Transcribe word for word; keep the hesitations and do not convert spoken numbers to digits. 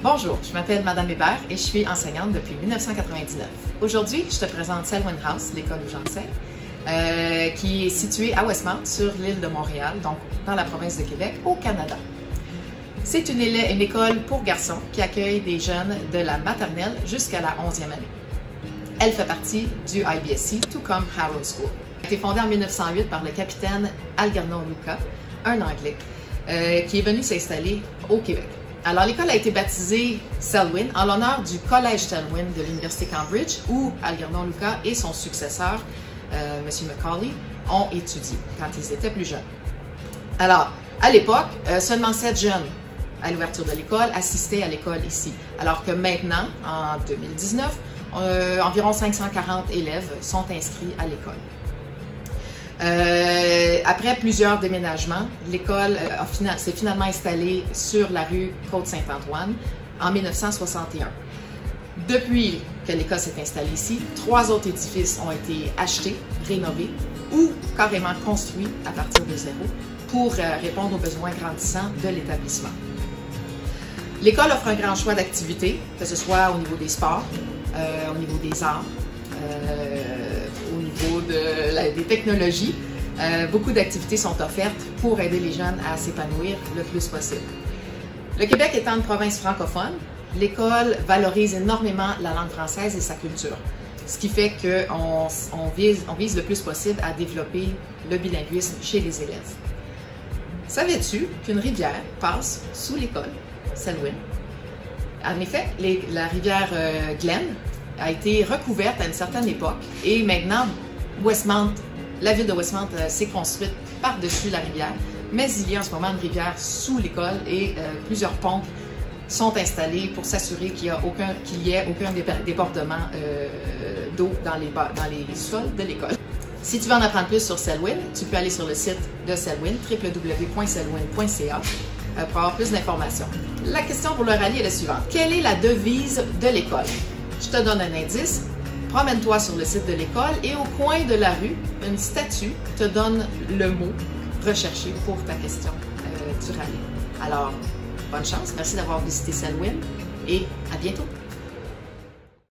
Bonjour, je m'appelle Madame Hébert et je suis enseignante depuis mille neuf cent quatre-vingt-dix-neuf. Aujourd'hui, je te présente Selwyn House, l'école où j'enseigne, euh, qui est située à Westmount, sur l'île de Montréal, donc dans la province de Québec, au Canada. C'est une, une école pour garçons qui accueille des jeunes de la maternelle jusqu'à la onzième année. Elle fait partie du I B S C, tout comme Harrow School. Elle a été fondée en mille neuf cent huit par le capitaine Algernon Luca, un Anglais, euh, qui est venu s'installer au Québec. Alors, l'école a été baptisée Selwyn en l'honneur du Collège Selwyn de l'Université Cambridge, où Algernon Luca et son successeur, euh, M. Macaulay, ont étudié quand ils étaient plus jeunes. Alors, à l'époque, euh, seulement sept jeunes à l'ouverture de l'école assistaient à l'école ici, alors que maintenant, en deux mille dix-neuf, euh, environ cinq cent quarante élèves sont inscrits à l'école. Euh, après plusieurs déménagements, l'école euh, s'est finalement installée sur la rue Côte-Saint-Antoine en mille neuf cent soixante et un. Depuis que l'école s'est installée ici, trois autres édifices ont été achetés, rénovés ou carrément construits à partir de zéro pour euh, répondre aux besoins grandissants de l'établissement. L'école offre un grand choix d'activités, que ce soit au niveau des sports, euh, au niveau des arts, euh, au niveau de la, des technologies. Euh, beaucoup d'activités sont offertes pour aider les jeunes à s'épanouir le plus possible. Le Québec étant une province francophone, l'école valorise énormément la langue française et sa culture, ce qui fait qu'on on vise, on vise le plus possible à développer le bilinguisme chez les élèves. Savais-tu qu'une rivière passe sous l'école Selwyn? En effet, les, la rivière euh, Glen a été recouverte à une certaine époque et maintenant, Westmount, la ville de Westmount euh, s'est construite par-dessus la rivière, mais il y a en ce moment une rivière sous l'école et euh, plusieurs pompes sont installées pour s'assurer qu'il n'y ait aucun débordement euh, d'eau dans les, dans les sols de l'école. Si tu veux en apprendre plus sur Selwyn, tu peux aller sur le site de Selwyn, w w w point selwyn point c a, euh, pour avoir plus d'informations. La question pour le rallye est la suivante. Quelle est la devise de l'école? Je te donne un indice. Promène-toi sur le site de l'école et au coin de la rue, une statue te donne le mot recherché pour ta question euh, du rallye. Alors, bonne chance, merci d'avoir visité Selwyn et à bientôt!